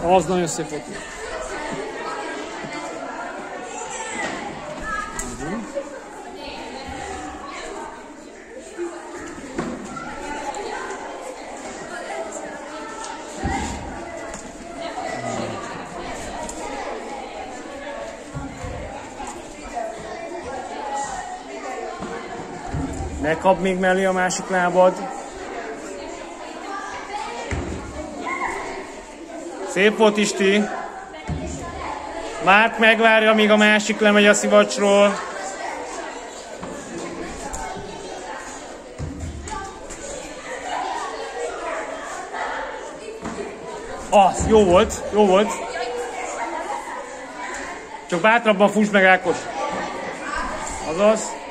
Az nagyon szép volt. Ne kap még mellé a másik lábad. Szép volt, Isti. Márk megvárja, míg a másik lemegy a szivacsról. Az, jó volt, jó volt. Csak bátrabban fuss meg, Ákos. Azaz.